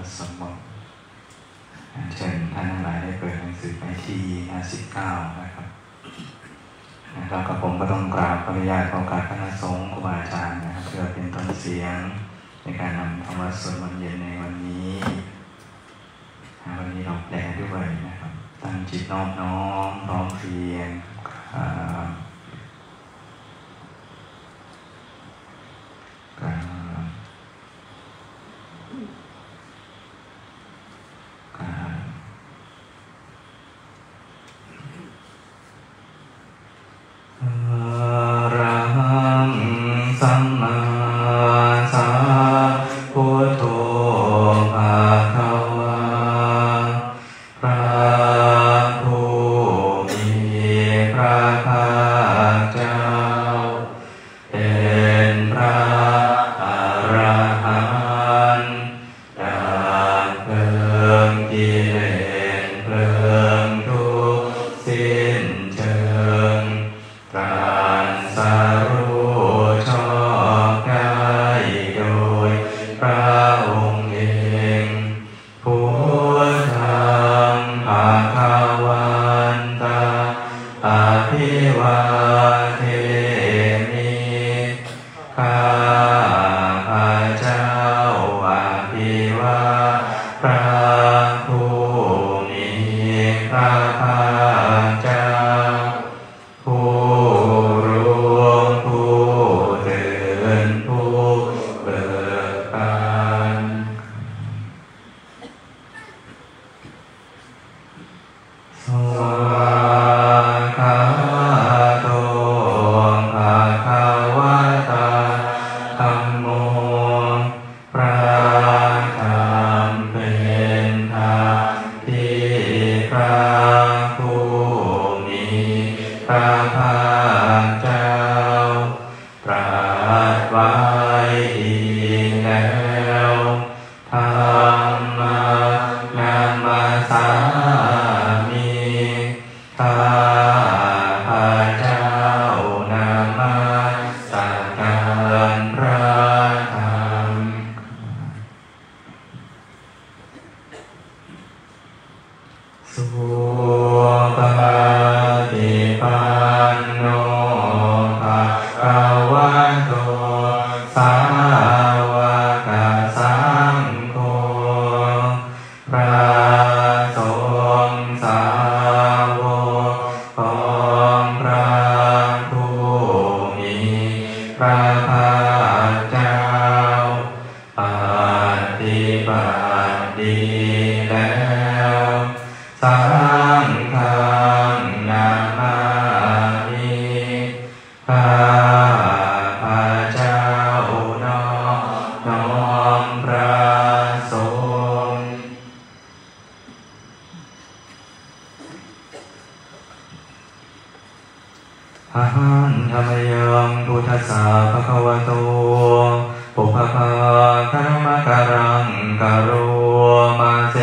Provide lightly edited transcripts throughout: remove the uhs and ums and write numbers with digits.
สมบูรณ์เชิญท่านทั้งหลายได้เปิดหนังสือไปที่59นะครับแล้วก็ผมก็ต้องกราบขออนุญาตขอโอกาสคณะสงฆ์ครูบาอาจารย์นะครับเพื่อเป็นต้นเสียงในการนำธรรมะสวดมนต์เย็นในวันนี้เราแปลด้วยนะครับตั้งจิตน้อมน้อมพร้อมเพรียงสัมมาสัมพุทโธภะคะวะพระผู้มีพระภาคเจ้าเป็นพระอรหันต์ดับเพลิงกิเลสเพลิงทุกข์สิ้นเชิงตรัสรู้ชอบได้โดยพระองค์เองพุทธังภะคะวันตังอะภิวาเทมิข้าพเจ้าอะภิวาทพระผู้มีพระภาคเจ้าผู้รู้ผู้ตื่นผู้เบิกบานสวากขาโตภะคะวะตาธัมโมพระธรรมเป็นธรรมที่พระผู้มีพระภาคเจ้าตรัสไว้ดีแล้วธรรมะนามาสามิข้าพเจ้านมัสการพระธรรมสุปฏิปันโนภะคะวะโตสาวกสังโฆพระสงฆ์สาวกของพระผู้มีพระภาคเจ้าปฏิบัติดีแล้วสังฆังนามามิข้าพเจ้านอบน้อมพระสงฆ์อะหังธรรมยังพุทธัสสะภะคะวะโตปุพพะคารมะการังกโรมาเส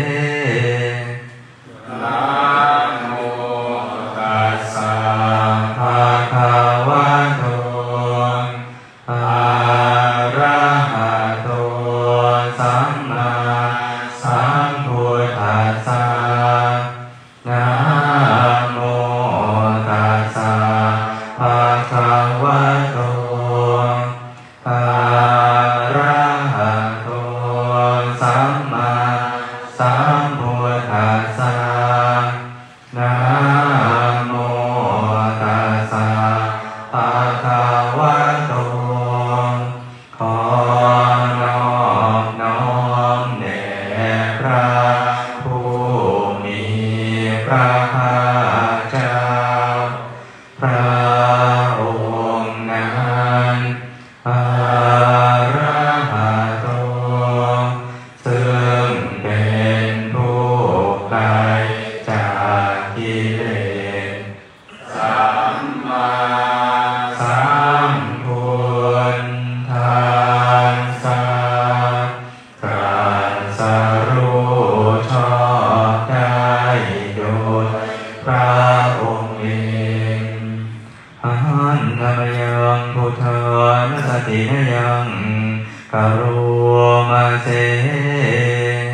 นะโมตัสสะภะคะวะโตอะระหะโตสัมมาสัมพุทธัสสะนะโมตัสสะภะคะวะโตอะระหะโตสัมมาสัมพุทธัสสะนะโมตัสสะภะคะวะโตขอนอบน้อมแด่พระผู้มีพระภาคเจ้าพระองค์นั้นอะระหะโตซึ่งเป็นผู้ไกลจากกิเลสสัมมาสัมพุทธัสสะตรัสรู้ชอบได้โดยพระองค์เองอะหังธรรมยังพุทธานุสตินยังกโรมาเส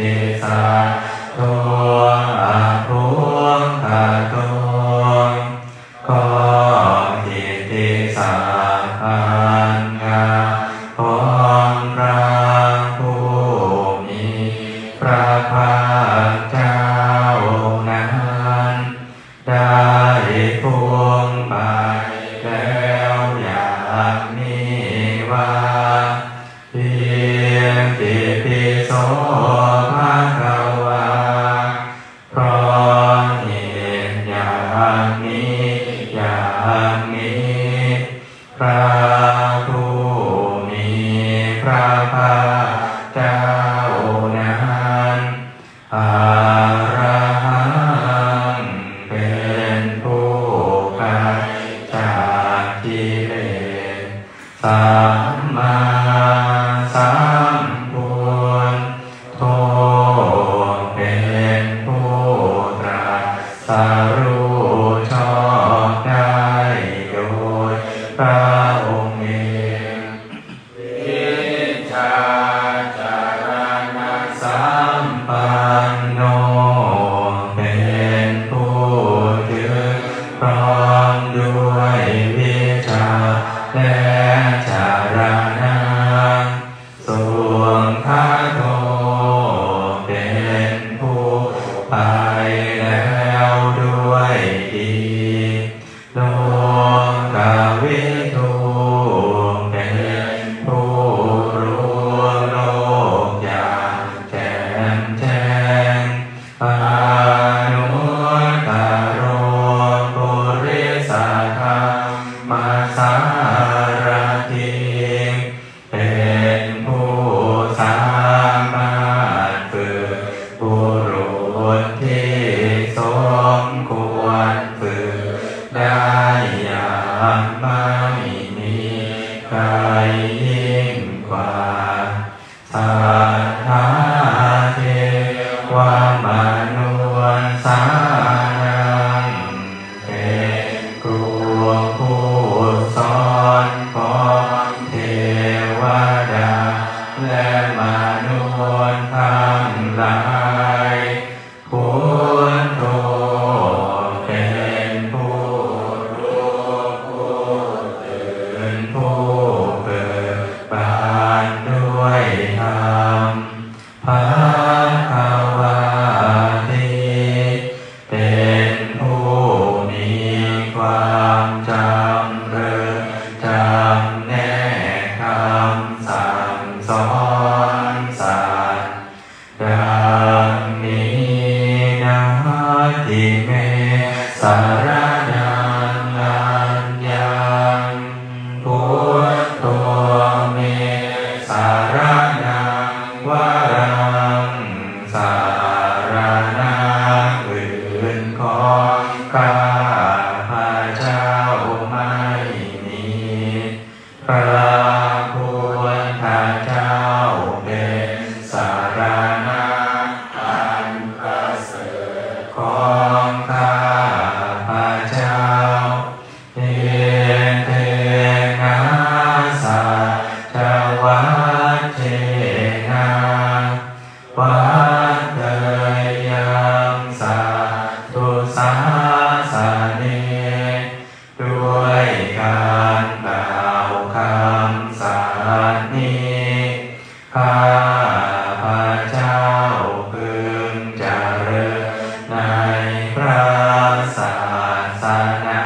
สัตตุอะภูคาตุขอกิตติศักดิ์อันงามของพระผู้มีพระภาคเจ้านั้นได้พุ่งไปแล้วอย่างนี้ว่าเพียงติปิโสภะคะวาเพราะเหตุอย่างนี้อย่างนี้พระผู้มีพระภาคเจ้านั้นอรหังเป็นผู้ไกลจากกิเลสสัมมาสัมพุทโธเป็นผู้ตรัสรู้ชอบได้โดยพระองค์เองวิชชาจารณสัมปันโนเป็นผู้ถึงพร้อมด้วยวิชาและจารณะส่วนพระโตเป็นผู้ไปแล้วด้วยดีโลกวิทูเป็นผู้รู้โลกอย่างแจ่มแจ้งอนุตตรปุริสธรรมสารถิเป็นผู้สามารถฝึกบุรุษที่สมควรฝึกได้อย่างไม่มีใครยิ่งกว่าสัทธาเทวมนุษย์สานังเป็นครูผู้สอนของเทวดาและมนุษย์ทั้งหลายพุทโธเป็นผู้รู้ผู้ตื่นผู้เบิกบานด้วยธรรมภควาติเป็นผู้มีความจำเริญจำแนกคำสั่งสอนสัตว์ดังนี้นะทิเมสารนังอัญญังพุทโธเมสารนังวรังสารนังอื่นของข้าพระเจ้าไม่มีพระพุทธเจ้าเป็นสารณะอันประเสริฐของข้าพระเจ้าเอเตนะสัจวัตเจนะวัตเตยังสัตตุสาสเนด้วยการกล่าวคำสัตย์นี้ข้าพระเจ้าพึงเจริญในพระศาสนา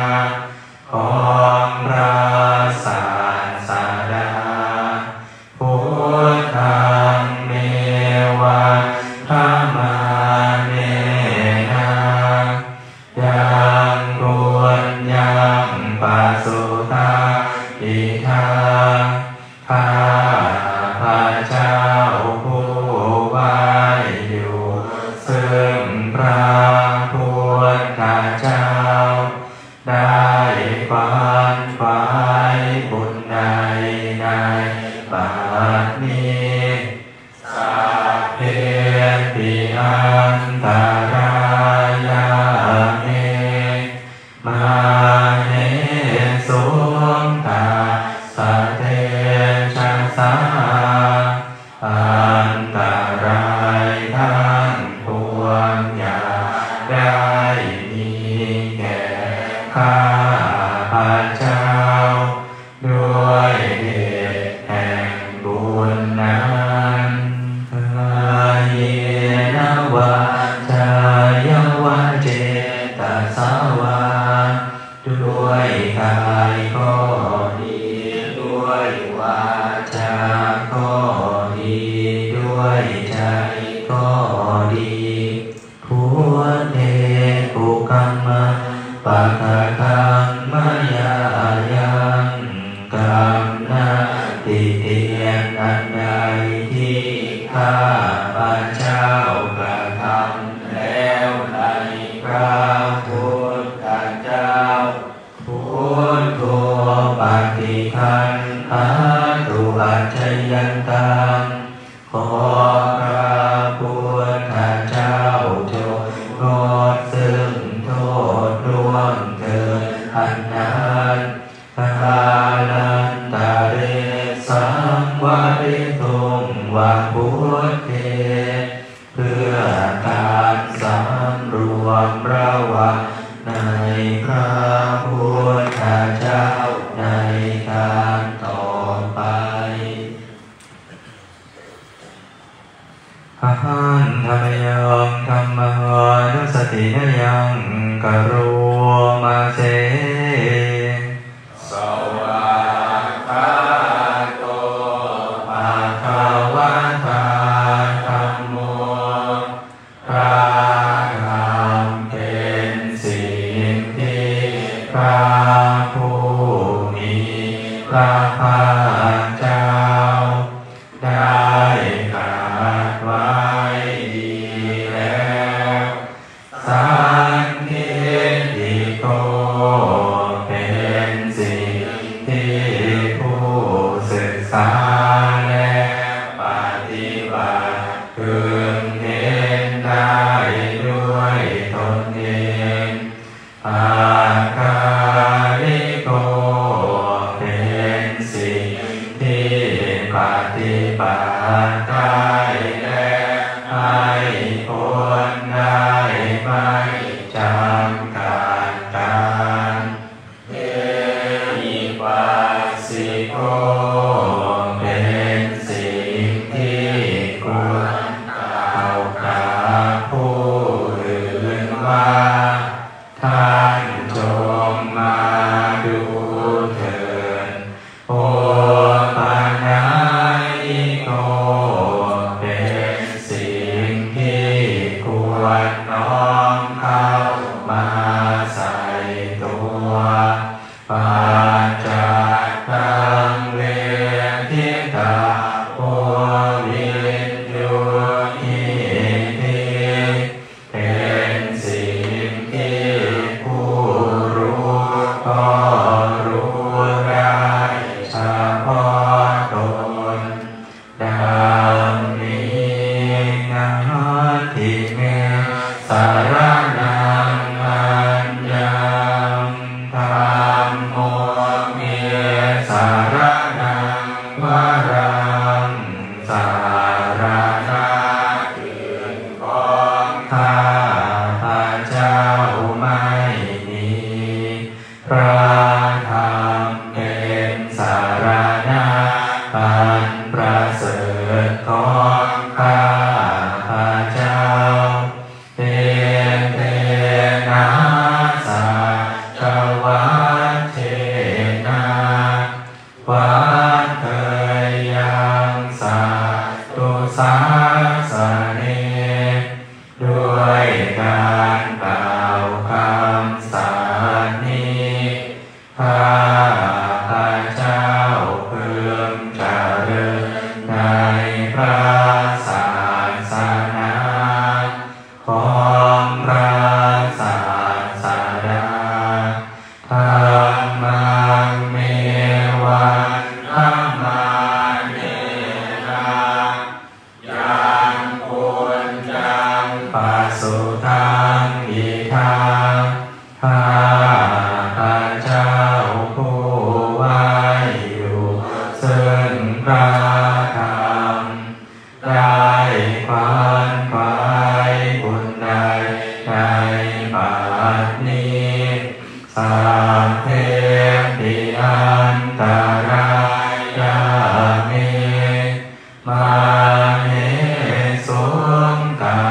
ของพระศาสดาพุทธังเมวัฏฐัมมาเนนะยังควรยังปัสสุทาอิทาข้าพระเจ้าผู้ไว้อยู่ซึ่งพระพุทธเจ้าได้ขวนขวายบุญใดในบัดนี้สัพเพติอันตรายาเมมาเนสุงตาสเทชะสาอันตรายนะวาจายาวะเจตสาวาด้วยกายก็ดีด้วยวาจาก็ดีด้วยใจก็ดีพุทเทปุกัมมะปะกะกัมมะยายังกรรมนาติเตียนอันใดที่ข้าพเจ้ากระทำแล้วในพระพุทธเจ้าพุทโธปฏิคันหาตุอัจฉยันตังขอพระพุทธเจ้าจงลดซึ่งโทษร่วงเถิดอันนั้นกาลันตะเรสังวาริตุงวะพุทเทเพื่อการสำรวมระวังในพระพุทธเจ้าในการต่อไปอาหารธรรมยังธรรมะนุสตินยังกโรมาเสสวากขาโตภะคะวะตาธัมโมพระธรรมเป็นสิ่งที่พระผู้มีพระภาคเจ้าได้ตรัสไว้ดีแล้วสันทิฏฐิโกเป็นสิ่งที่ผู้ศึกษาและปฏิบัติพึงเห็นได้ด้วยตนเองอาการิโกเป็นสิ่งที่ปฏิบัติได้และให้ผลได้ไม่จำกัดการเอหิปัสสิโกเป็นสิ่งที่ควรกล่าวกับผู้อื่นว่าท่านจงมาดูเถิดโอปัญญาอิโกเป็นสิ่งที่ควรน้อมเข้ามาใส่ตัวปัจจัตตังเวทิตาโอวินโยหิติเป็นสิ่งที่ผู้รู้ก็รู้ได้เฉพาะตนดังนี้นะทิเมสารนังอัญญังธัมโมเมสารนังวรังสารณะอื่นของข้าพเจ้าไม่มีพระธรรมเป็นสารณะอันประเสริฐของข้าพเจ้าเตเตนะสัจวัตเทนะวัตเตยังสัตตุสัสสะเนด้วยการกล่าวคำสัตย์นี้ข้าพเจ้าพึงเจริญในพระศาสนาของพระศาสดาธรรมังเมวันธัมมาเนนะยังปุญญังปัสสุทังอิทังข้าพเจ้าผู้ไว้อยู่ซึ่งพระธรรมได้ขวนขวายบุญใดในบัดนี้สัพเพติอันตรายามิมาเหสุงกา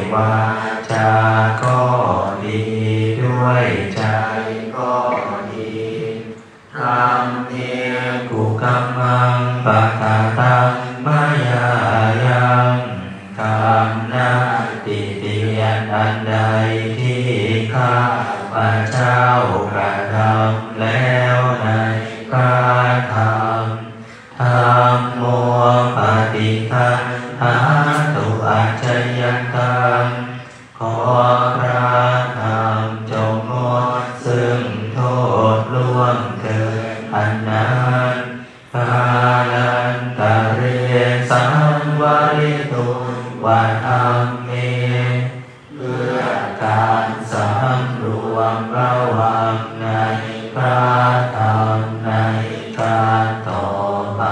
วาจาก็ดีด้วยใจก็ดีธรรมเนียกุกัมมังปะทาตังมายายังธรรมนาติเตียนอันใดที่ข้าพระเจ้ากระทำแล้วในพระธรรมธัมโมปฏิคันหาตุอัจฉยันตังขอพระธรรมจงงดซึ่งโทษล่วงเกินอันนั้นกาลันตะเรสังวริตุวัฏอัมเมเพื่อการสำรวมระวังในพระธรรมในการต่อไป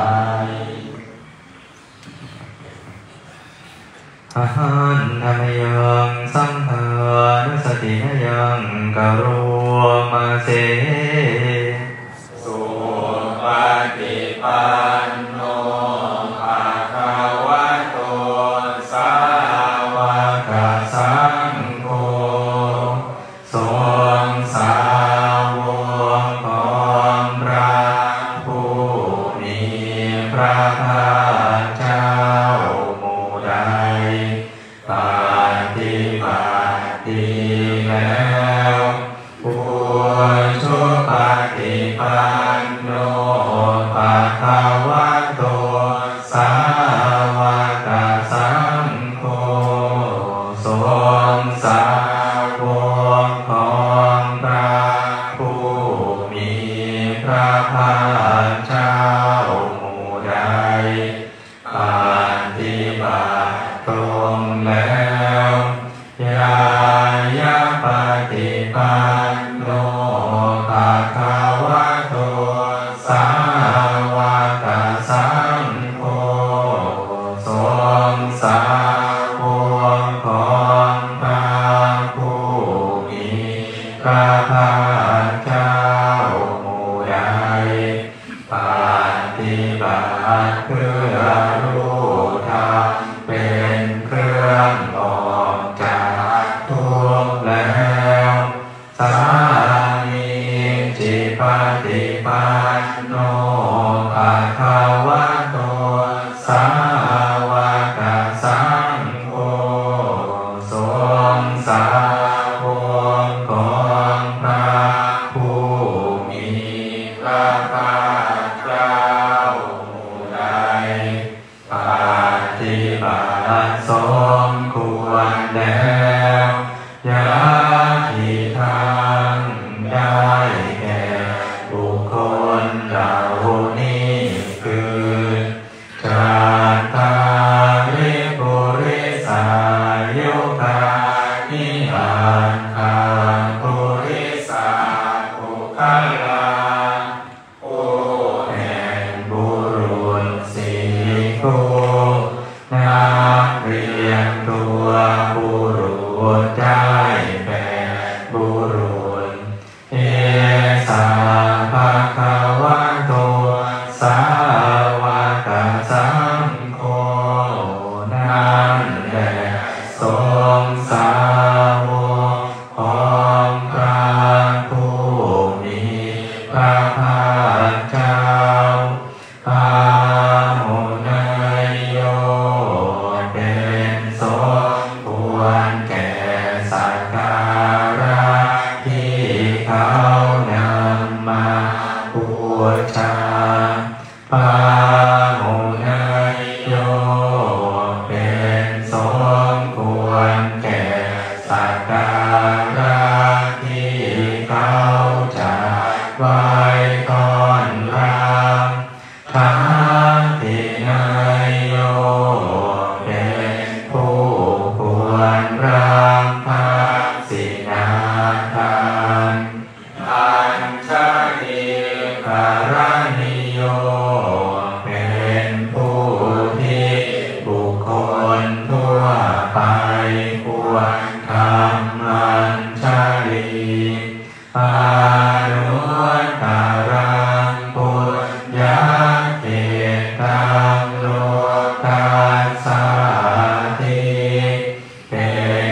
อาหารธรรมยังสังฆานุสติยังกโรมาเสสุปฏิปันโนภะคะวะโตสาวกสังโฆทรงสาวกของพระผู้มีพระภาคเจ้าหมู่ใดปฏิบัติดีแล้วผู้ชุปฏิปันโนภะคะวะโตสาวกสังโฆทรงสาวกของพระผู้มีพระภาคเจ้าหมู่ใดปฏิบัติตรงแล้วยายาปฏิปันโนภะคะวะโตสาวกสังโฆทรงสาวกของพระผู้มีพระภาคเจ้าหมู่ใดปฏิบัติเพื่อรู้ธรรมเป็นเครื่องออกจากทุกข์แล้วสามีจิปฏิปันโนภะคะวะโตสาวกสังโฆทรงสาวกของพระผู้มีพระภาคเจ้าหมู่ใดปฏิบัติสมควรแล้วยาทิทังได้แก่บุคคลเหล่านี้คือจาตาริปุริสายุคานิอันคาปุริสาปุคลาผู้แห่งบุรุษสี่คู่นักเรียนตัวบุรุษได้แก่บุรุษเอสาภะคะวะโตสาวกสังโฆนั่นแหละทรงสาวกของพระผู้มีพระภาคเจ้าอาโมนายโยเป็นสมควรแก่สักการะที่เขานำมาบูชาปาโมนายโยเป็นสมควรแก่สักการะที่เขาจะไว้ต้อนรับทั้งที่นายโยเป็นผู้ควรรับพระสินาทานอัญชลีกรณิโยเป็นผู้ที่บุคคลทั่วไปควรทำอัญชลีอานุตตรังปุญญาเกตังโลกัสสาติเป็น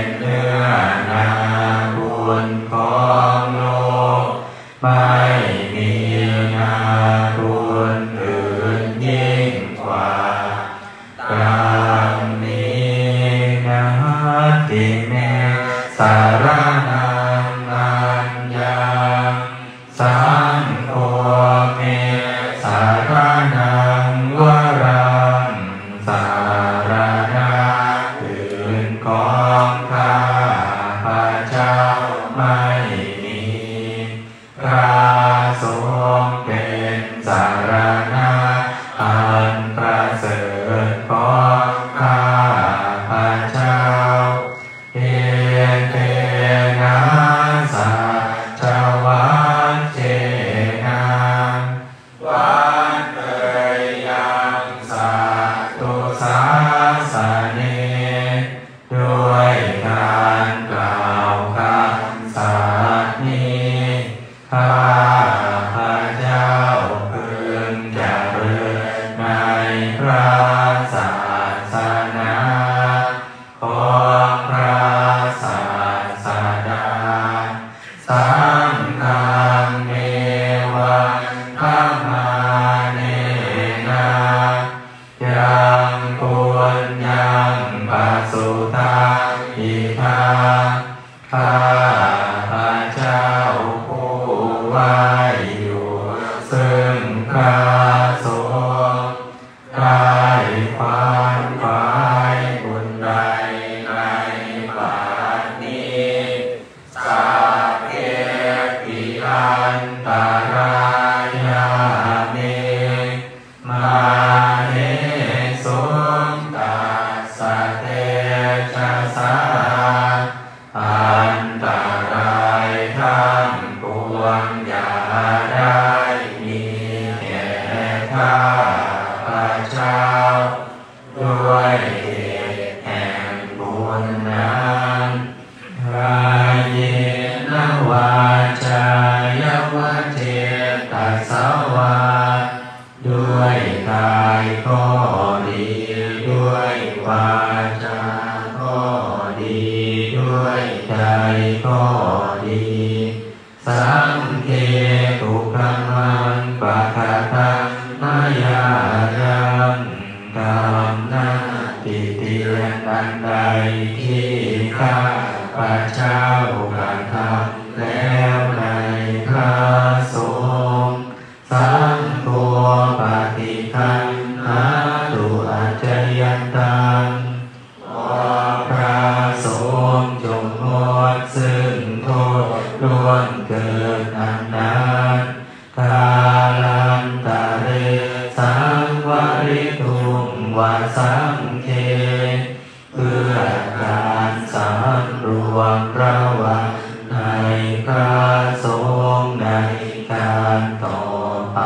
ติเมสารนังอัญญังสังโฆเมสารนังวรังสารณะอื่นของข้าพระเจ้าไม่มีพระสงฆ์เป็นสารณะอันประเสริฐของข้าพระเจ้าเอเตนะสัจวัตเจนะวัดเอ่ยยังสัตตุสาสเนด้วยการกล่าวคำสัตย์นี้ข้าพระเจ้าพึงเจริญในพระศาสนาของพระศาสดาสังฆังเมวังธัมมาเนนะยังควรยังปัสสุทังอิทังข้าพระเจ้าผู้ไว้อยู่ซึ่งพระสงฆ์ได้ขวนขวายบุญใดในบัดนี้สัพเพปิอันตรายาเมมาเนสุนตัสสะเตชะสาอันตรายทั้งปวงอย่าได้มีแก่ข้าพระเจ้าด้วยเหตุแห่งบุญนั้นพระเยนะวาจายวัจเจตัสสวะด้วยกายก็ดีด้วยวาจาก็ดีด้วยใจก็ดีสังเกตุกัมมังปะคาตังมายายังกรรมนาติเตียนอันใดที่ข้าพระเจ้ากระทำแล้วในพระสงฆ์สังโฆปฏิคันหาตุอัจจยันตังขอพระสงฆ์จงงดซึ่งโทษล้วนเกิดอันนั้นกาลันตะเรสังวริตุงวาสังเคเพื่อการสำรวมระวังในพระสงฆ์ในการต่อไป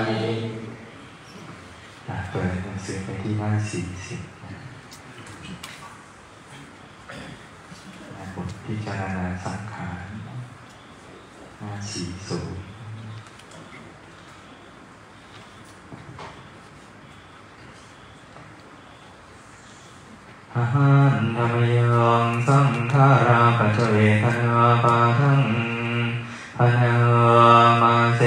เปิดหนังสือไปที่หน้า40บทพิจารณาสังขารหน้า40อาหารธรรมยังสังขาราปัจเจเวทนาปาทังพนามาเส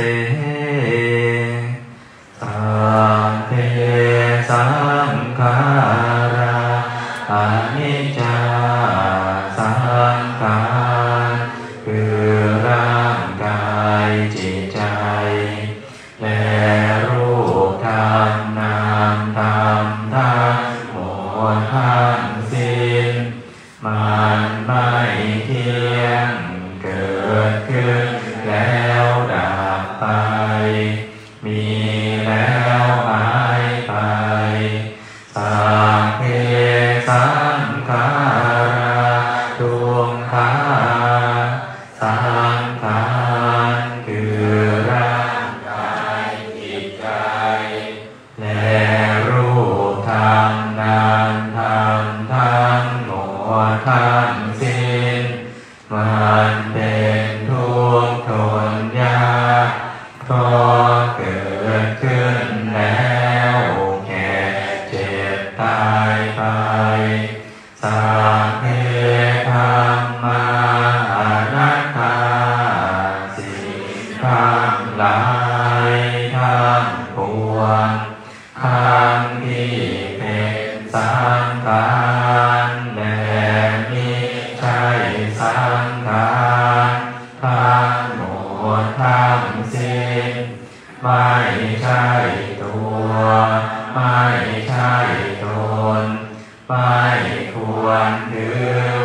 สัพเพสังขาราอนิจจาสังขารคือร่างกายจิตใจและรูปธรรมนามธรรมทั้งหมดทั้งสิ้นมันไม่เที่ยงเกิดขึ้นแล้วดับไปมีแล้วหายไปสัพเพสังขาราทุกขาสังขารคือร่างกายจิตใจและรูปธรรมนามธรรมทั้งหมดทั้งสิ้นมันเป็นทุกข์ทนยากเพราะเกิดขึ้นแล้วแก่เจ็บตายไปสัพเพธัมมาอนัตตาสิ่งทั้งหลายทั้งปวงทั้งที่เป็นสังขารและมี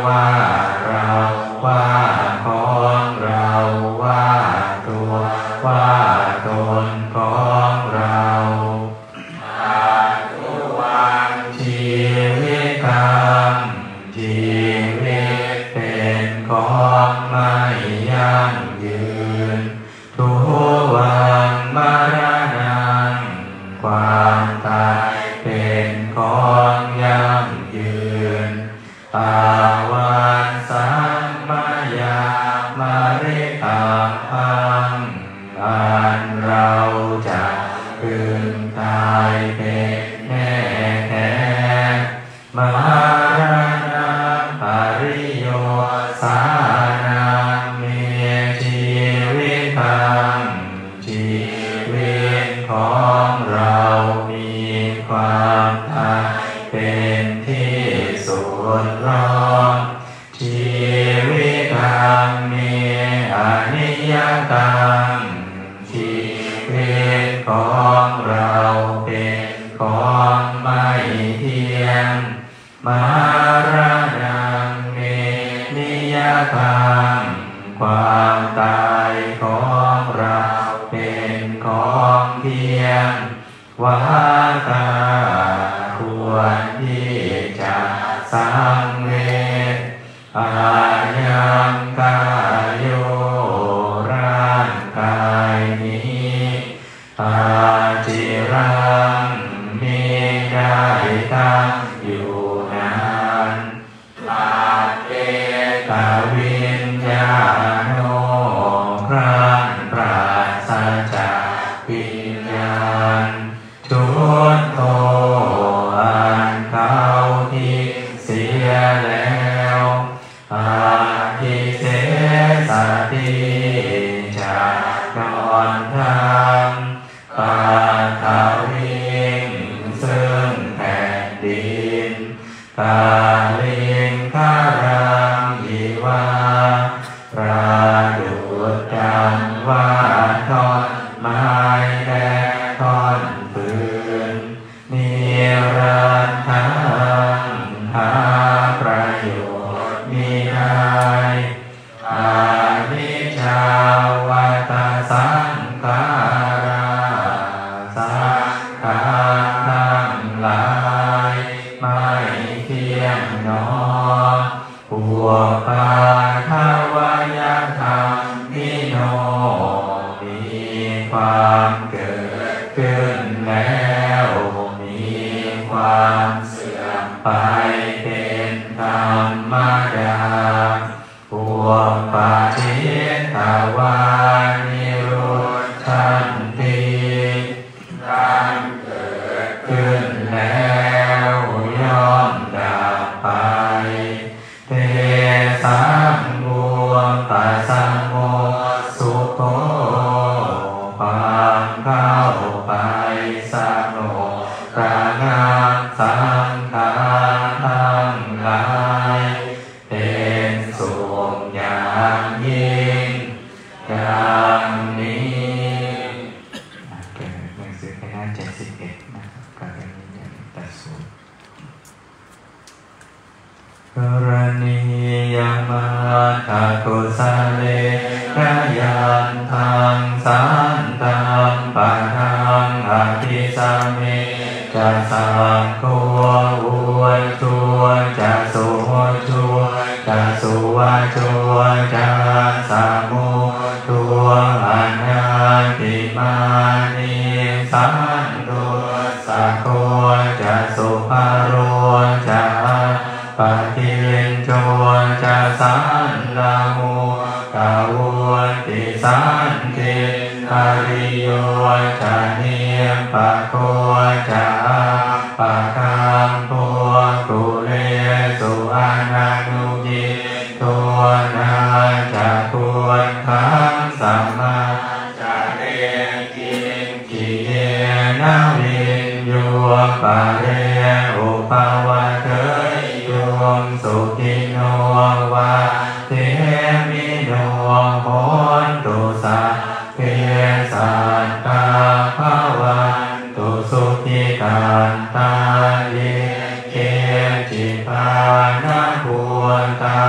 ว่าเราว่าของเราว่าตัวว่าตนของเราทุวันชีวิตธรรมชีวิตเป็นของไม่ยั่งยืนทุวันมรณะความตายเป็นของยั่งยืนปาวันสัมมายามาริตังพังอันเราจะพึงตายเป็นแน่แท้มรณะปริโยสานังมีชีวิตธรรมชีวิตของเรามีความตายเป็นที่สุดรอดชีวิตธรรมมีอนิจจตังชีวิตของเราเป็นของไม่เที่ยงมรณะมีนิยตังความตายของเราเป็นของเที่ยงวาตาควรที่จะสังเวชอายังกายโยร่างกายนี้อาจิรังมีได้ตั้งอยู่นานลาเตตาวิญญาโนครั้งปราศจากวิญญาณชุดโตอันเขาทิ้งเสียแล้วอาทิเสสติจากนอนทำปาทาวิงซึ่งแผ่นดินกาลิงคารังยิวาประดุจดังว่าท่อนไม้และท่อนปืนนิรันดร์หาประโยชน์มิได้อานิจจาวัฏสังขาราสังขารทั้งหลายไม่เที่ยงหนอพวกปาทวายธรรมนิโนมีความเกิดขึ้นแล้วมีความเสื่อมไปเป็นธรรมดาพวกปาจิตตวานิโรธันติการเกิดขึ้นแล้วย่อมดับไปเตสังบวมปัสสังโมสุโขความเข้าไปสงบระงับสังขารทั้งหลายเป็นสุขอย่างยิ่งดังนี้เปิดหนังสือไปหน้า71นะครับกับอันนี้อย่างตัดสูตรกรณียมาตากุสาเลกายันทังสันตังปะทังอภิสัมเมจะสังโฆอวยชัวจะสุชัวจะสุวาชัวจะสามุทัวอนาติมานิสันโตสักโฆจะสุภาโรจะปะทินโจจะสันลามุกาวนติสันติอริโยจะเนียมปะโคจะปะคังโพกุเลสุอานานุยิตัวนาจะควรขังสัมมาจะเรกินกิเยนาวินโยปะเรอุปาวะเทยโยมสุขิโนวะเทมิโนโหนตุสัพเพสัตตาภวันตุสุขิกันตาเยเกจิปานะภูตา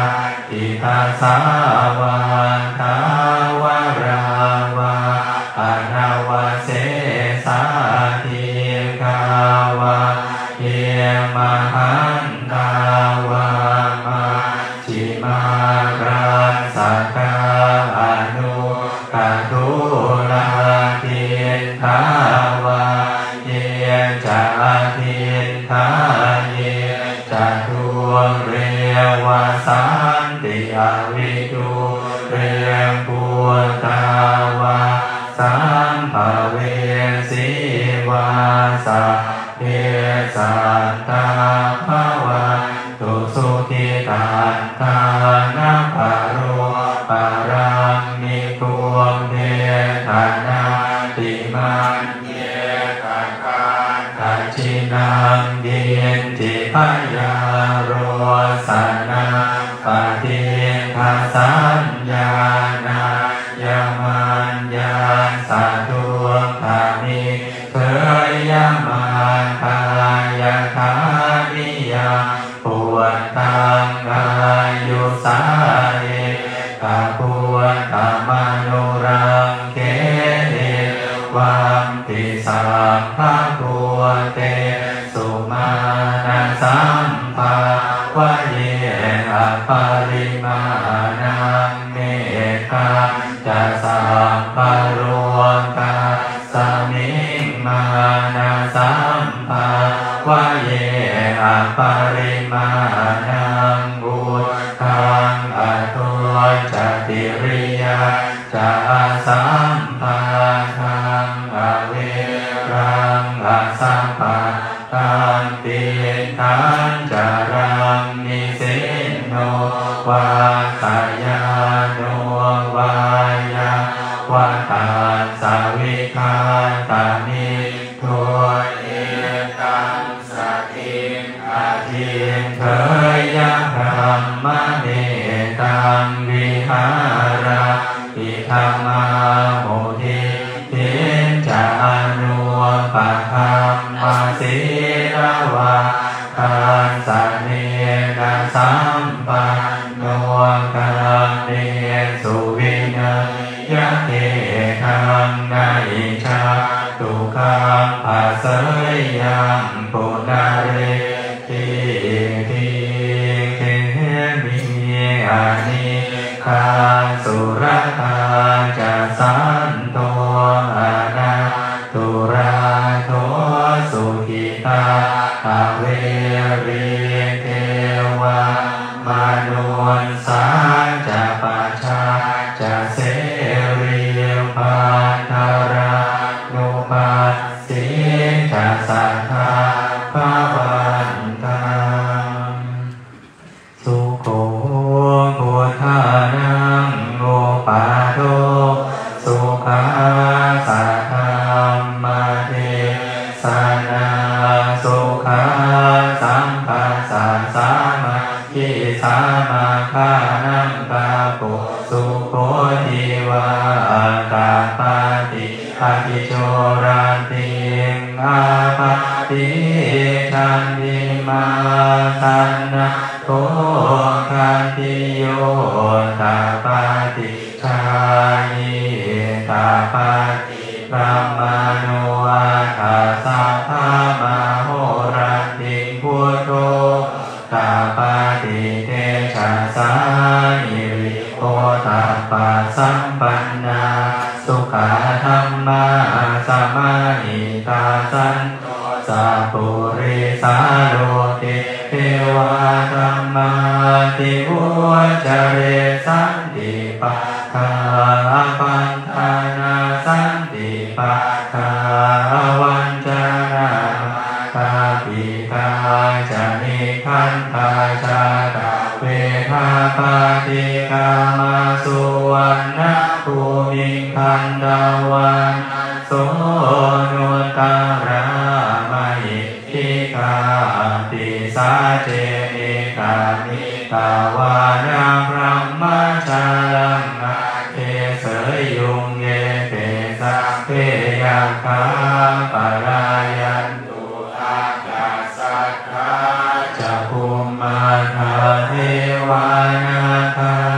ตาสาวาทาวราวาอนาวาเสสาธิกาวาเยมหันตาวามาชิมาราสักกาอนุกตุลาทินทาวาเยจะทินทาเยจะทุเรวสันติอวิทุเรปุตาวาสัมภเวสีวาสะเพสัตตาภวะตุสุขิตันทานาภโรปารังนิพุมเทธนาติมันเยกังกัจฉินังเดียนติพยาโรสนาปฏิฆาสัญญาณายามันญาสาธุธามิเคยยามันกายคานิยาปวดตังอายุสาเอกาปวดตามโนรังเกเอวัมติสัมภะปวเตสุมาณสัมภาวะเยอปริมาณังเมตตาจะสัมภโรกาสมิงมานะสัมภาวะเยอปริมาณังบุตังอตุจติริยาจะสัมภาทังอเวรังอสัมภาตังติทันจารังนิสินโนวาตายาโนวายาวาตาสาวิคาตานิโทเอตังสติอาทิเถยยะธรรมเนตังวิหาราอิธรรมาโหติเทจานุปะคัมมาสีรวาทานสเนนะสัมปันโนกัมเนสุวินัยยะเทธังนาอิชาตุคัมภาเสยยังปุณเรติทิเขมิอานิคาสุรคาจะสันโตอานาตุราโทสุขิตาอเวริเทวามนุสาจะปัจจาจะเสรีภาทารานุปัสสิจะสัทธาภวันตังสุโขพุทธานังโอปาโทสุขาสัทธามาเทสนาสุขาสัมปัสสะสามาคิสามาคานังกาปุสุโขทิวาตาปาติปะติโชรันติอาปาติชันติมาสันนะโตคันติโยตาปาติชานิตาปาติพระมโนอาคาสัพพะมโหรันติพุทโธตาปาติเตชะสานิริโอตาปาสัมปันนาสุขาธัมมาสัมมานิตาสันโตสัพพุริสาโลติเทวาธัมมาติวุจเรสันติปัฏฐาปัฏฐานาสันติปัฏฐาวัญจนาคาปิตาจะนิคันธาชาตาเวทาปาติกามาสุวรรณภูมิคันดาวันโสนุตตรามหิทิกาติสาเจนิกามิตาวานาพระมชาลังเทเสยยุงเยเตสัพเพยาคาปรายันตุอาคาสัทธาจะภูมิมาทาเทวานาคา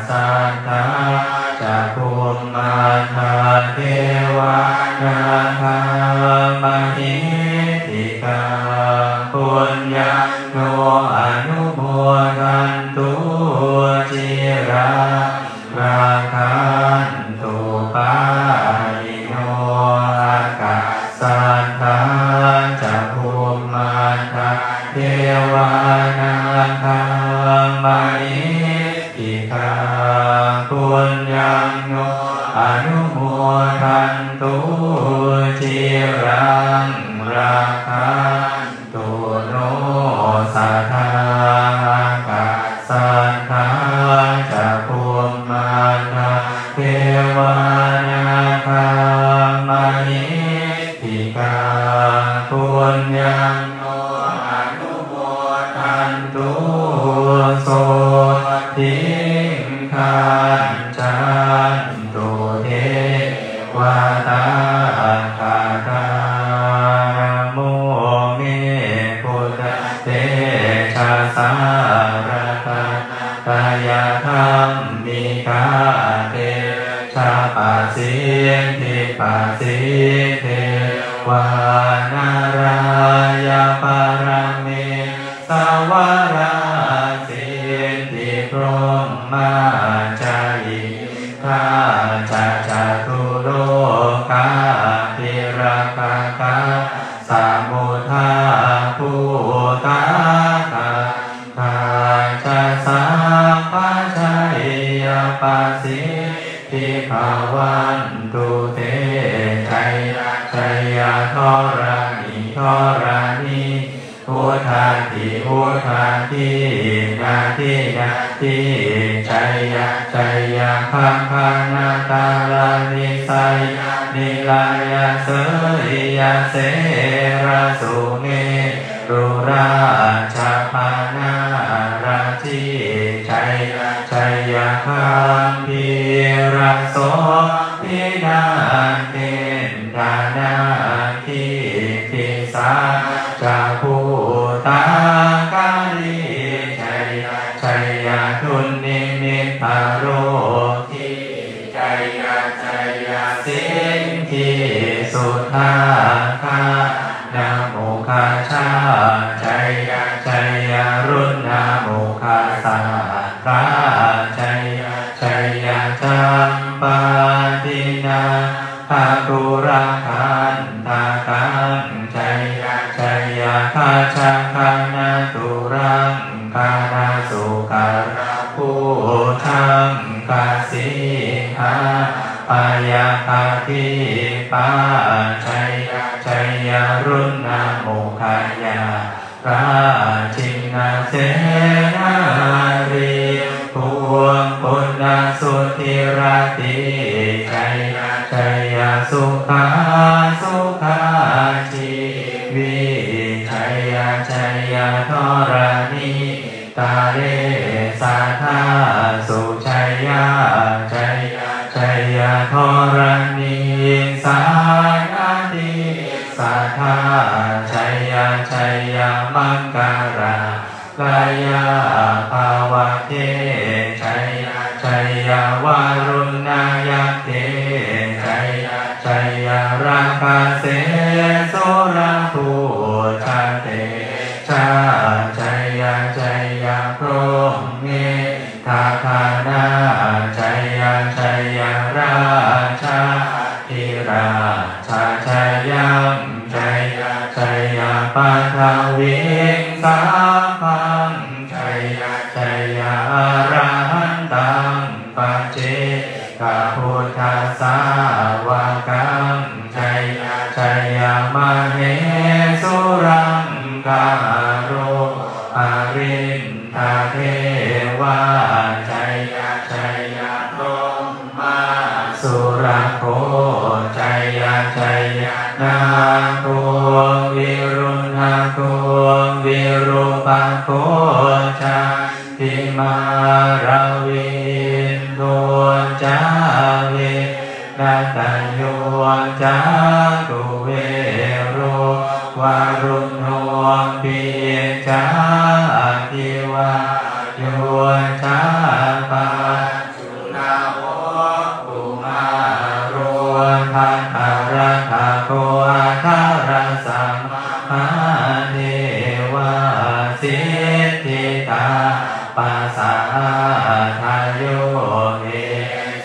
สัทธาจะภูมิมาทาเทวานาคามหิติกาปุญญาโนอนุโมทันตุจิราราคันตุปายิโนอากาสัทธาจะภูมิมาทาเทวานาคามหิติกาปุญญาโนอนุโมทันตุจิรังราคันตุโนสัทธากาสัทธาจะภูมิมาทาเทวานาคามหิติกาปุญญาโนอนุโมทันตุโสทิขันจันตุเทวตาคาตาโมเมพุทธเตชะสารตาตายาธรรมมิกาเตชะปัสสิทิปัสสิเทวานารายาปารเมสวราสิทธิพรหมาจายิข้าจะจตุโลกาภิราคาคาสมุทาภูตาคาข้าจะสัพพชัยยปัสสิทิภาวันตุเตชัยชัยยะทรานิทรานิพุทธาทิพุทธาทินาทินาทิชัยยะชัยยะคังคานาตาลานิสัยนิลายะเสยยะเสระสุเนรุราชพานาราชิชัยยะชัยยะคังพิระโสพินาเตทานาทิปิสาจาภูตากาลีชัยยะชัยยะทุนนิมิตาโรทิชัยยะชัยยะสิทธิสุทธาคานาโมคาชาชัยยะชัยยะรุณนาโมคาสาคาชัยยะชัยยะจัมปาตินาภาคุราคันตาคังชัยยะชัยยะคาชาคานาตุรังคานาสุการะภูทังกาสิหาปายาคาทิปาชัยยะชัยยะรุณนาโมคายาราชินาเสนารีพวงปุณณสุธิราติชัยยะชัยยะสุขาสุขาชีวิชัยยะชัยยะทรานิตาเรสัทธาสุชัยยะชัยยะชัยยะทรานิสานาติสัทธาชัยยะชัยยะมังการากายาภาวะเทชัยยะชัยยะวารุณายะเทชัยยะชัยยะราคาเสโสระภูชาเตชาชัยยะชัยยะพรหมเมธาคานาชัยยะชัยยะราชาธิราชาชัยยะชัยยะชัยยะปัทวิงสาพังชัยยะชัยยะอรหันตังปัจเจกพุทธัสสาวกังชัยยะชัยยะมเหสุรังกาโรอรินทเทวาชัยยะชัยยะพรหมาสุรโคชัยยะชัยยะนาโควิรุณาโควิรูปังโคชันติมาราวินโดจาเวนัตโยจาตุเวโรวารุณโนปิจาทิวาโยจาปา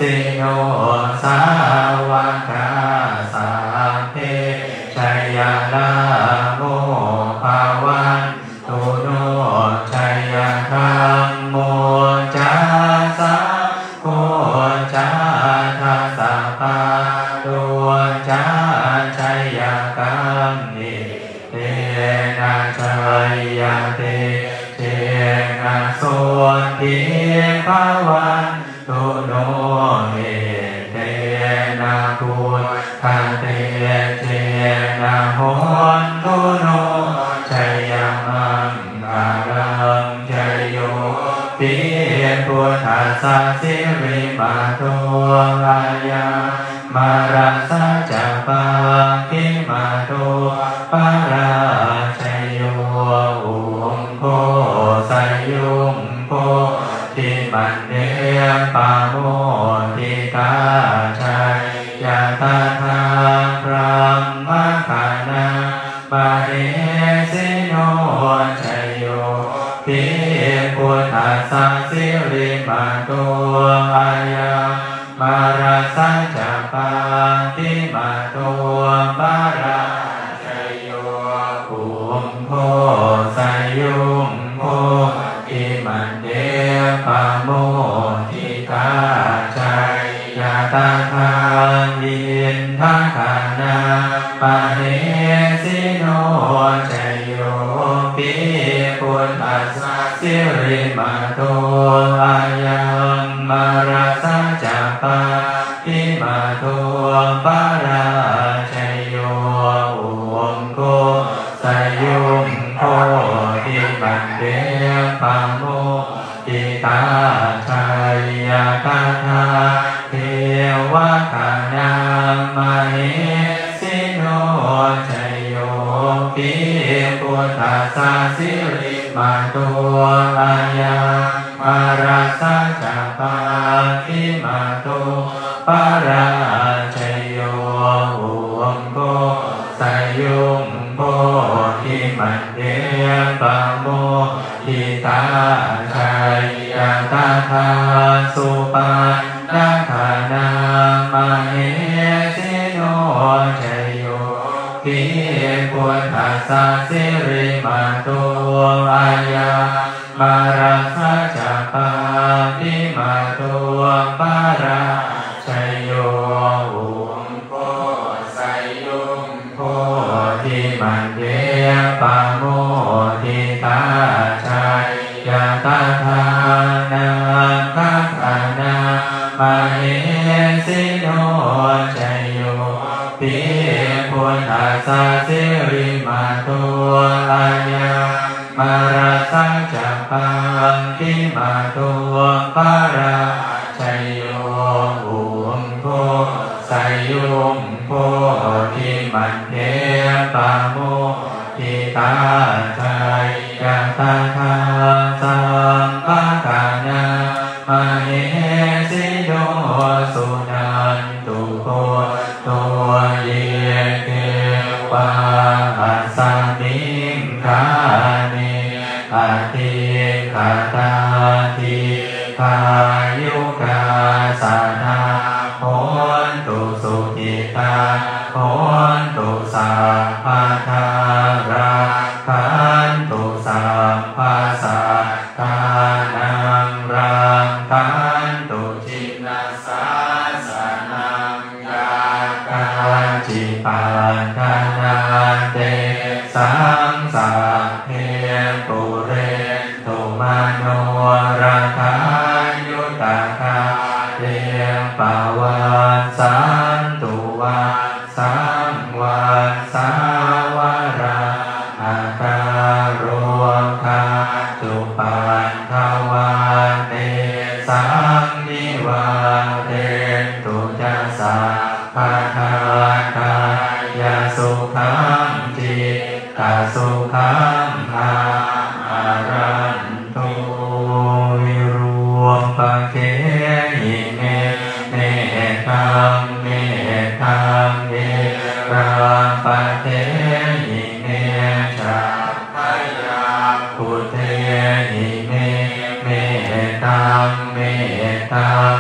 สิโนสาวกาสาเพชัยยาลาโมภาวันตุโนชัยยธรรมโมจาสาโคจาทัสสะปาโตจาชัยยกัมมิเตนะชัยยเตเจนะโสติภาวันตุโนเอเตนะพุทธเตเจนะโหนตุโนชัยยมังคารังชัยโยปิพุทธัสสะสิริมาโตอายังมารัสสะจะปังกิมาโตปาราชัยโยอุมโพสยุงโพติมันเดปาโมติกาชัยยะตถาพระมะขานาปะเรสิโนชัยโยปิพุทธัสสะสิริมาโตอายังมารัสสะจะปังกิมาโตปาราชัยโยอุมโพสยุงโพติมันเดปะโมทิกาชัยยะตถายินทคานาปะเรสิโนชัยโยปิพุทธัสสะสิริมาโตอายังมารัสสะจะปังกิมาโตปาราชัยโยอุมโพสยุงโพติมันเดปะโมทิกาชัยยะตถาเทวคานามาเหสิโนชัยโยปิพุทธัสสะสิริมาโตอายังมารัสสะจะปังกิมาโตปาราชัยโยอุมโพสยุงโพติมันเดปะโมทิกาชัยยะตถาสุปันนะคานามาเหสิโนชัยโยปิพุทธัสสะสิริมาโตอายังมารัสสะจะปังกิมาโตปาราชัยโยอุมโพสยุงโพติมันเดปะโมทิกาชัยยะตถานาคานามาเหสิโนชัยโยปิพุทธัสสะสิริมาโตอายังมารัสสะจะปังกิมาโตปาราชัยโยอุมโพสยุงโพติมันเดปะโมทิกาชัยยะตถาสัมภคานามาเหสิโนสุนันตุโคตัวเยเกวะสามิงคาเนอติคาตาติคายุกาสานาโหนตุสุขิตาโหนตุสัพพะทาราคันตุสัพพะสัตตานังรังคันตุจินัสสะสนังกากาจิปันธนาเตสังสัพเพปุเรตุมโนราคายุตกาเตปวันสันตุวันสังวันสาวราอาการุคาจุปันทวันเตสังนิวาเตตุจัสสะภะทาคายาสุขังจิตตสุขังอารันตุวิรูปะเขหิเมเนตังเมตังเอราปะเทหิเมจัพพยาพุทเทหิเมเมตังเมตังกา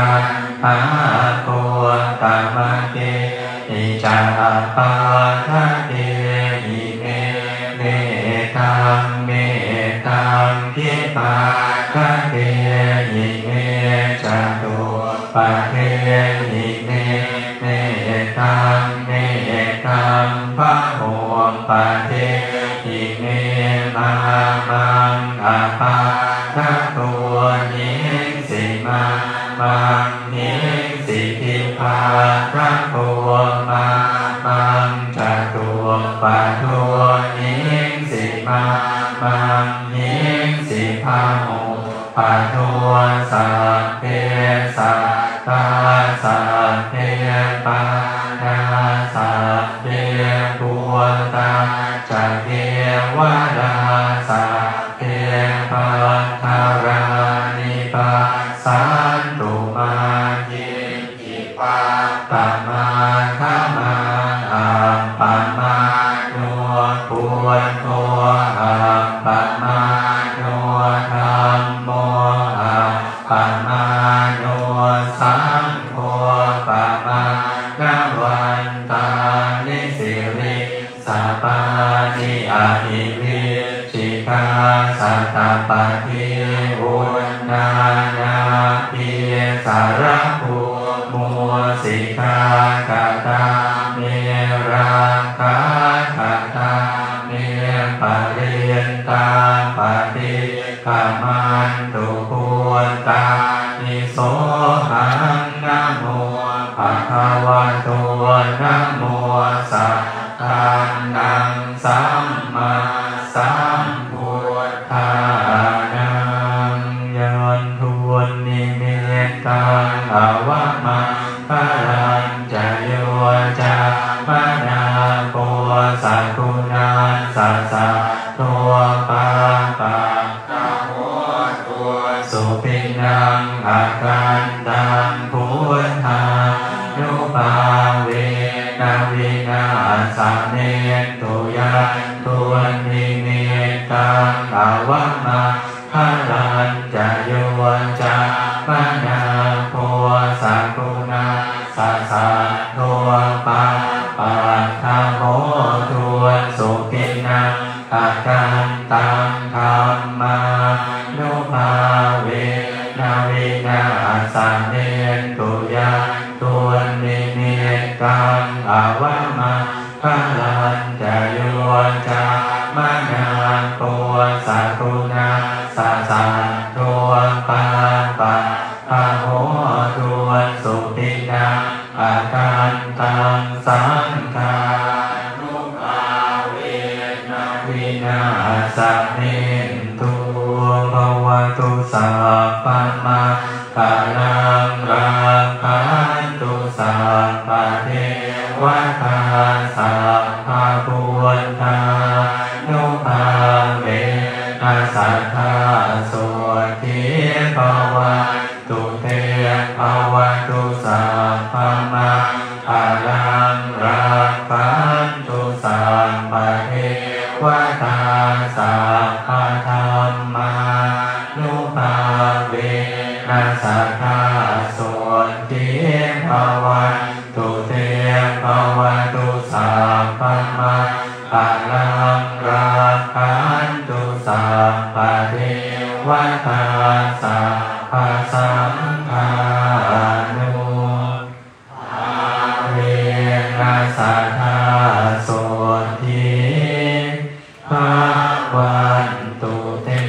หาโกตมะเกอิจาปาทะเกอิเมเมตังเมตังคิปาทะเกอิเมจตุปะเทอิเมเมตังเมตังพะโหปะเทอิเมมามังอาภาทะตัวนิสิมามังนิสิทิภาทะตัวมามังจตุปะตัวนิสิมามังนิสิภาโหปะตัวสัพเพสัตตาสัพเพปานาสัพเพปุตตาจักเทวดาสัพเพปัทธารานิปัสสันตุมายิกิปาตมาธรรมาอัปปมาโนปุญโตอัปปมาโนธัมโมอัปปมาโนสังโฆปะมาณวันตานิสิริสัพพานิอาหิวิชิกาสัตตปะทิอุณนานาปิสารภูมุสิกากตาเมราคาคตาเมปะเรียนตาปฏิกามันตุภูตานิโสหังนะโมภะคะวะโตนะโมสัพพังนังสัมมาสัมพุทธานังยันทวนนิเมตตังอวะมังพลังจะโยจะมนาโกสัตตุนันสัสสะโตปาปะกะโหตัวสุปินังอาการตังพุทธานุภาเวนะวินาสเนตุยังทวนนิเมตตังอวะมังพลังจะโยจะมนาโกสัตตุนันสัสสะโตปาปะทะโมทวนสุปินังอาการตังธรรมานุภาเวนะวินาสเนตุยังทวนนิเมตตังอวะมังพลังจะโยจะมนาโกสัตตุนันสัสสะโตปาปะทะโมทวนสุปินังอาการตังสังฆานุภาเวนะวินาสเนตุภวตุสัพพมังคลังรักขันตุสัพพเทวตาสัพพพุทธานุภาเวนะสัทธาโสทิภวันตุเตภวันตุสัพพมังคลังรักขันตุสัพพเทวตาสัพพธรรมานุภาเวนะสัทธาโสทิภวันตุเตภวันตุสัพพมังคลังรักขันตุสัพพเทวตาสัพพสังฆานุภาเวนะสัทธาโสทิภวันตุเต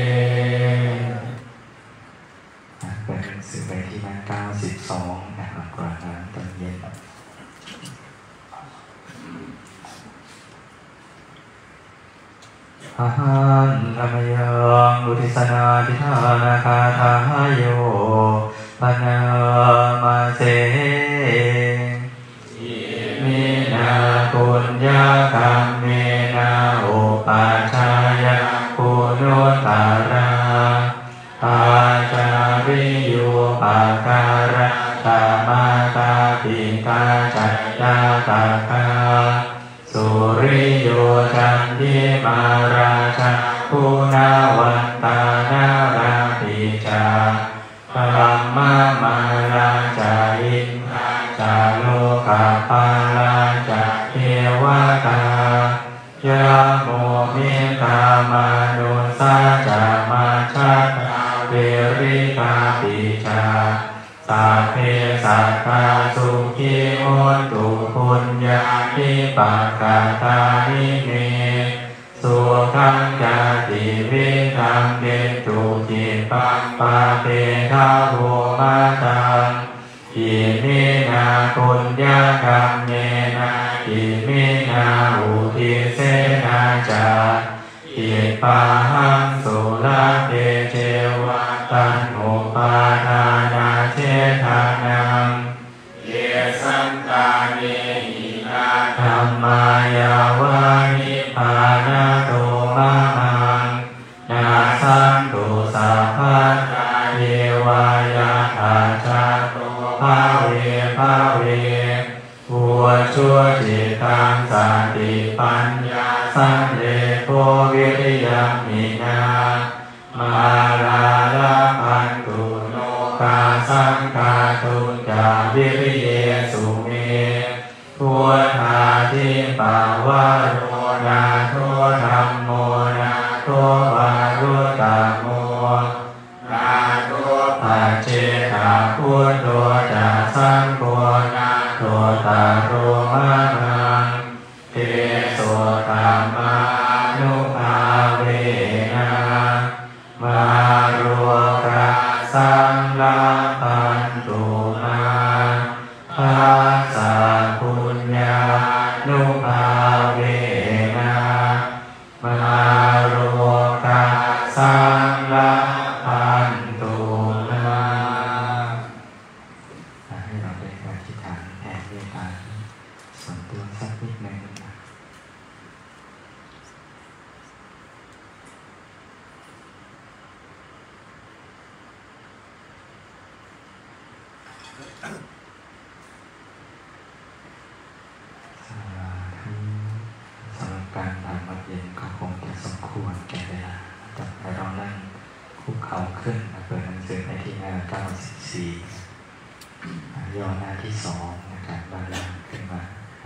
เปิดหนังสือไปที่หน้า92นะครับกราบน้ำตอนเย็นอาหารอมยังอุทิศนาทิธานาคาทาโยปนามาเสมินาปุญญาคัมเมนาอุปัชฌายะปุโนตาราอาจาริโยปาการะตามาตาปิกาจัตตาตาคาสุริโยจันทิมาราชาภูนาวันตานาราปิจา พรหมมาราชขาปาลาจักเทวตายะโมมิตามานุสาจามาชาตาเวริกาปิจาสัพเพสัตตาสุขีโหตุปุญญาภิปัสสตานิเมสุขังจติวิธังเดตุจิปังปะเตทาโวมาตังอิมินาปุญญาคัมเมนะอิมินาอุทิเสนาจาอิปะหังสุลาเปเจวะตันโอปาทานาเชทานังเยสันตาเนหินาธัมมายาวานิพานาโตมะหังนาสันตุสัพพะทาเยวายาอาชาโตภาเวภาเวบัวชั่วจิตตังสันติปัญญาสันเลโกวิริยมินามาลาลาพันตุโนกาสังกาตุจาวิริเยสุเมพุทธาทิปาวะโรนาโทธัมโมนาโทวารุตตโมนาโทปัจเจกพุทโธจาสังโฆนาโทตาโรมานังเทโสตัมมานุภาเวนะมารุกะสังลาภันตุมาภาสาปุญญานุภาเวนะมารุกะสังลาภันตุมาให้เราได้อธิษฐานแผ่เมตตาส่วนตัวสักนิดหนึ่งสำหรับการทำวัดเย็นก็คงจะสมควรแก่เวลาจะให้เรานั่งคุกเข่าขึ้นเปิดหนังสือในที่หน้า94ย่อหน้าที่2นะครับบาลานขึ้นมา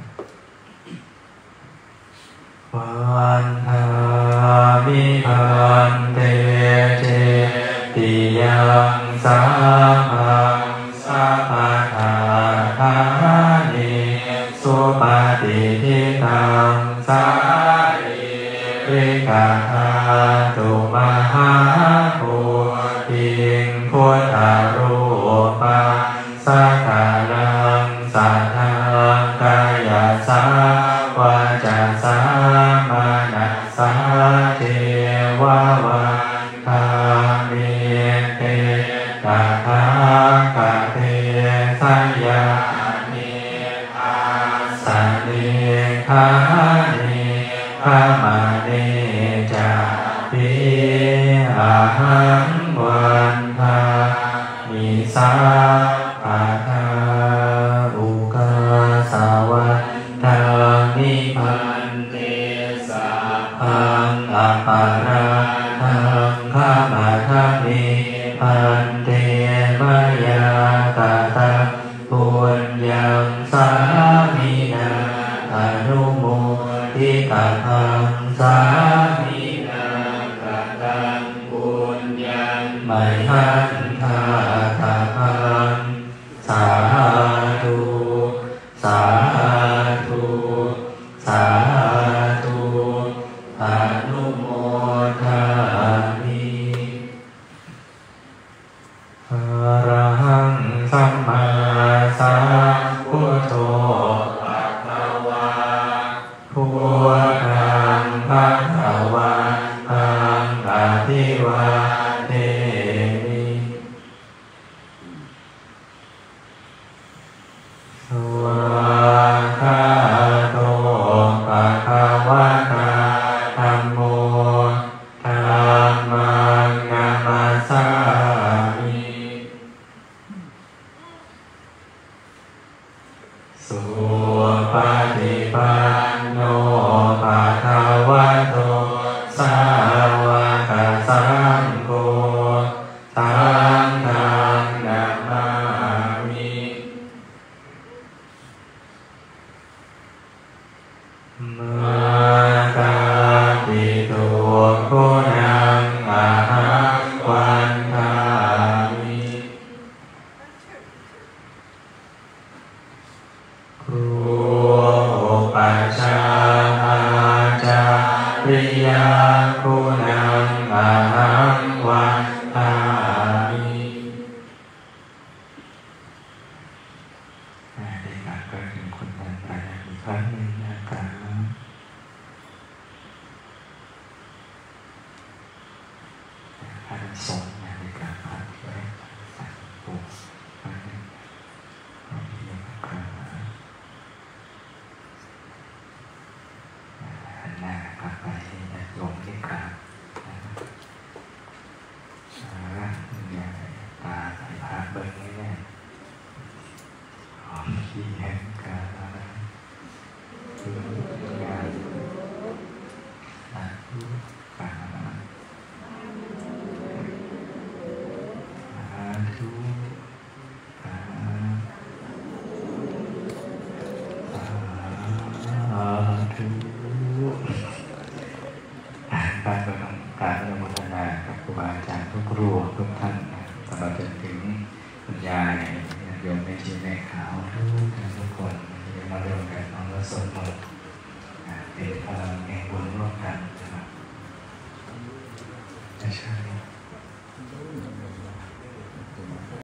วันทามิพันเตเจติยังสามังสัพพทาทานิสุปฏิทิตังสาริริกาธาตุมหาภูติงพุทธารูปังสักการังสัทธังกายสาวาจาสามานัสสาเทววันทามิเตตถาคเตสัยยานิอาสันเนคานิพามาเนจาปิอาหังวันทามิสาปะทาอุกาสาวัตทานิพันเตสัพพังอปาราทังข้ามาทัมิพันเตมยากาตาปุญญังสามินาอนุโมทิตาทังสามินากาตังปุญญังไมหันทาตาพังสาธุสาธุสาธุอนุโมทามิอะระหังสัมมาสัมพุทโธภะคะวาพุทธังภะคะวันตังอะภิวาเทมิสวากขาโตภะคะวะตาธัมโมธัมมังนามัสสามิสุปฏิปันโนภะคะวะโตสาวกสังโฆสังฆังนะมามิทุปัชฌาอาจาริยาคุณังอหังวัฏฏามิได้กราบก็ถึงคุณแม่ไปอีกครั้งหนึ่งนะครับพระสงฆ์ได้กราบพระไว้สักปุ๊บครั้งหนึ่งขอที่จะกราบหันหน้ากลับไปให้ญาติโยมได้กราบเนี่ยตาใส่ผ้าเบิ้งนี่แน่หอมขี้แห้งกาทุกอย่างทุกกาทุกกาทุกการประกอบการอนุโมทนากับครูบาอาจารย์ทุกรูปทุกท่านตลอดจนถึงคุณยายโยมแม่ชีแม่ขาวทุกคนที่มาร่วมกันน้อมและสวดมนต์เป็นพลังแห่งบุญร่วมกันนะครับใช่